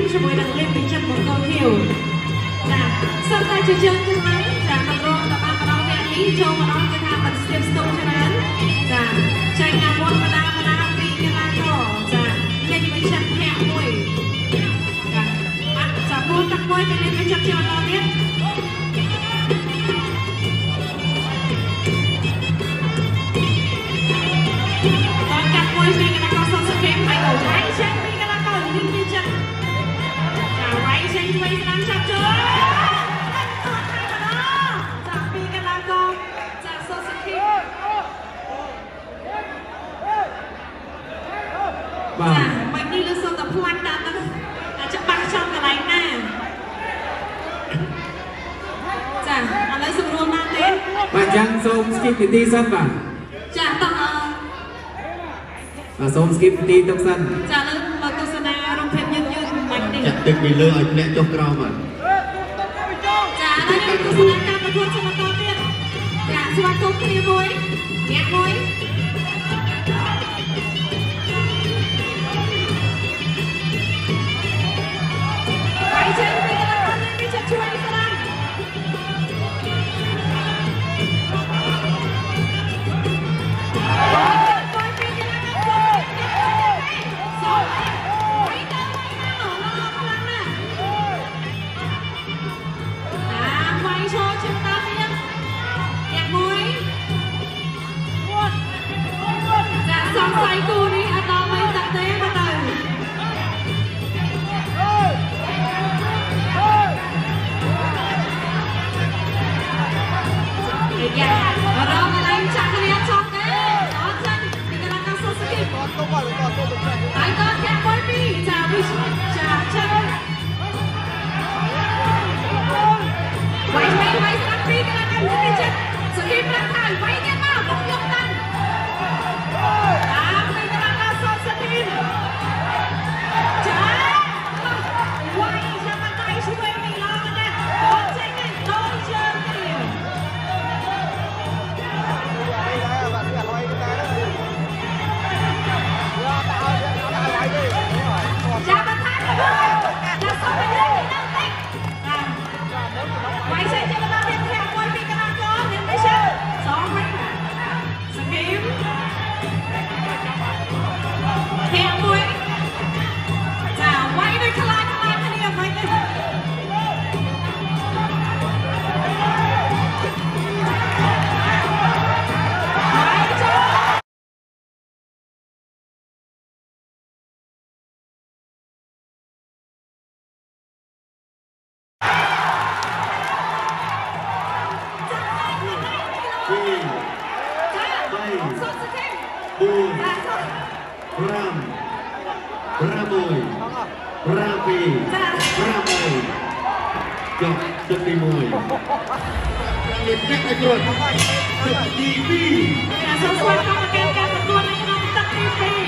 ជាមួយនឹងលេខវិចិត្របង្គោលខៀវចាសិនតែជាយើងទាំងហ្នឹងចាមករងតបានម្ដងអ្នកនេះចូលម្ដងគេថាមិនស្ទាបស្ទង់ច្រើនចាចេញអាវុធម្ដងពីកីឡាករចាលេខវិចិត្រភាគមួយចាអត់ចាប់មួយទឹកមួយទៅលេខវិចិត្រជាបន្តទៀតពីកីឡាករសុខសង្ឃេមហើយក៏វាយចេញពីកីឡាករលីងវិចិត្រចាវាយចេញឆ្វេងស្ដាំចាប់ចូលចាពីកីឡាករចាសុខសង្ឃេមចាមិននេះលើសុទ្ធតែផ្លាច់ដល់ទៅច្បាស់ចំកន្លែងណាចាឥឡូវសម្រួលណាទេបាទចាំសូមស្គីបនាទីសិនបាទចាតោះសូមស្គីបនាទីទុកសិនចាលើមកទស្សនារងភាពយឺតមិនទេចាក់ទឹកពីលើឲ្យធ្លាក់ចុះក្រោមបាទចាហើយយើងទស្សនាការប្រកួតជាបន្តទៀតចាស្វាគមន៍គ្នាមួយអ្នកមួយហើយចេញពីកីឡាករនេះវាจะជួយស្រាំใส่กูนี่อัตราไม่ตัดเต้มาเลยอย่าเราอะไรจักรยานช็อกเอ้ตอนฉันมีกำลังการสู้สกิลไอ้ตอนแค่บอลปีจ่าวิชจ่าเชิญไว้สักปีกำลังการลุ้นเจ็บสกิลประธานไว้เนี่ยมาบุกยกตันจบจุดที่มวยเด็กแรกในกลุ่มจุดที่ปีสวัสดีครับเกมการประกวดในรอบตัดที่ปี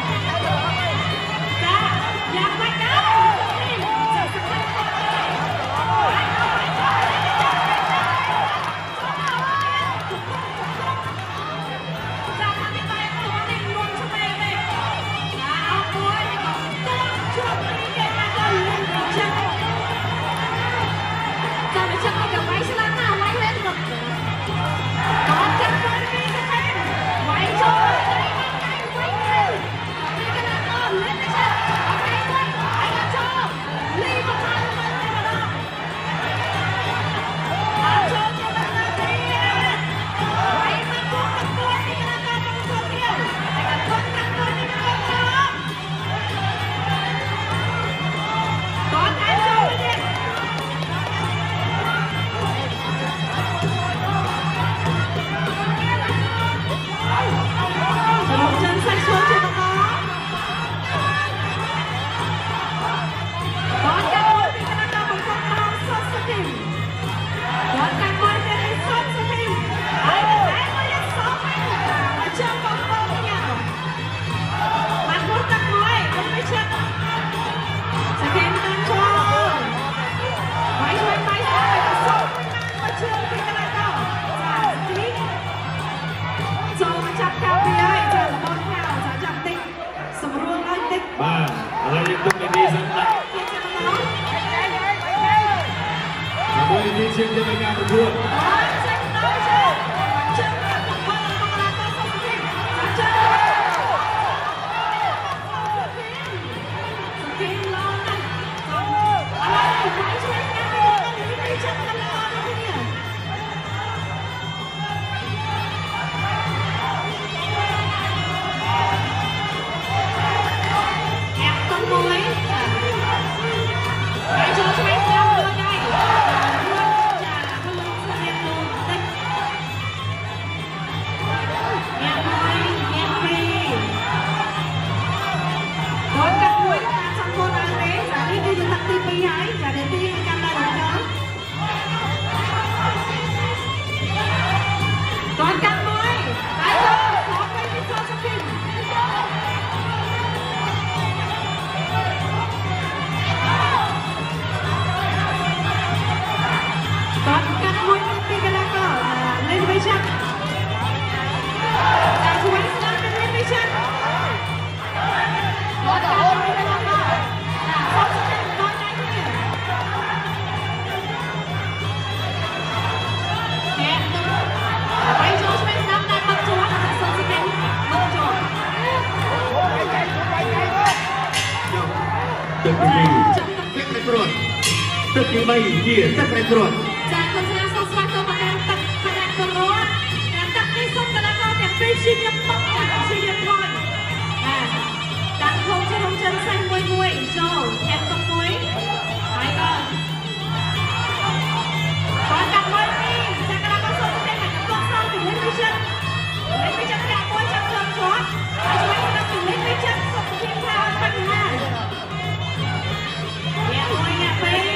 จ้าอยากไปกันបាទឥឡូវយើងទុកនាទីសិនពីជាជាការប្រកួត ទឹកទី3ជាទឹកប្រៃព្រួតចាលោកស្រីសូមស្វាគមន៍មកកាន់ទឹកខណៈគោរពទឹកនេះសូមកណ្ដាលទាំងពីរជាញឹមបោកជាញឹមថយដាក់ហូបជារំចិនផ្សេងមួយចូលធាក់ទុកមួយហើយក៏កាត់មួយនេះចាកណ្ដាលសូមតែមកកំពុងសងពីលេខវិចិត្រកាក់មួយចាប់ជាប់ជាប់ហើយជួយដល់ពីលេខវិចិត្រសុខភាពថាបញ្ហាអ្នកមួយអ្នកពីរ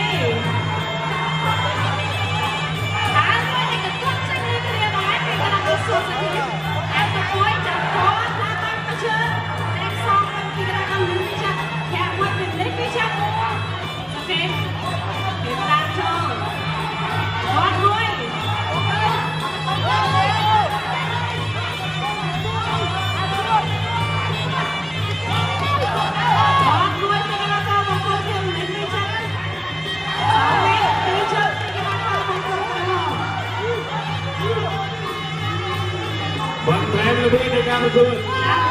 Hãy subscribe cho kênh Ghiền Mì Gõ để không bỏ lỡ những video hấp dẫn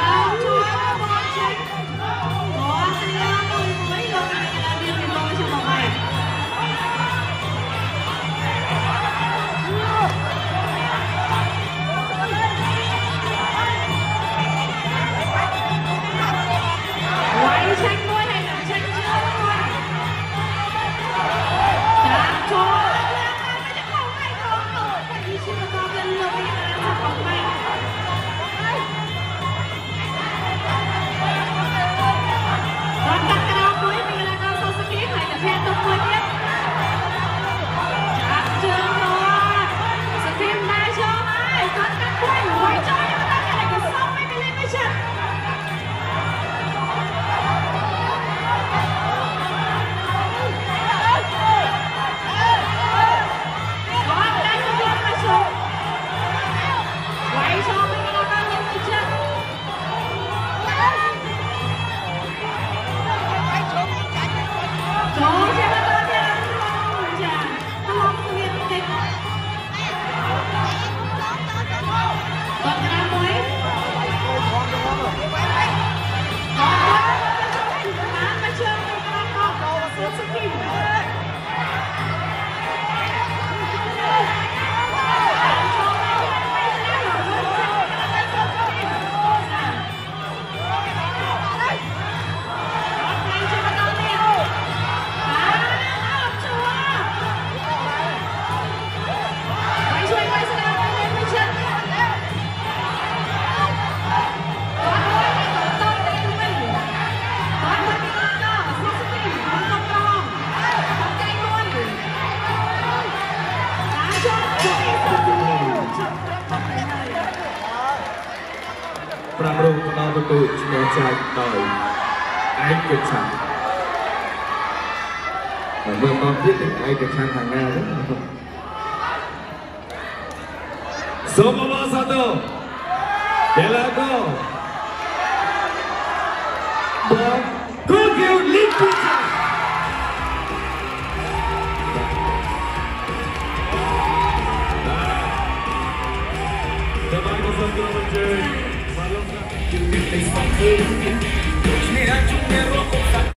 5 រូបផ្ដល់បន្ទូលឈ្មោះចែកដោយឯកច្ឆន្ទមើលមកទៀតឯកច្ឆន្ទខាងណាទៅសូមមកសាទរដែលឡាកោបងគូគីលីគីសូមគោរពអញ្ជើញបាទលោក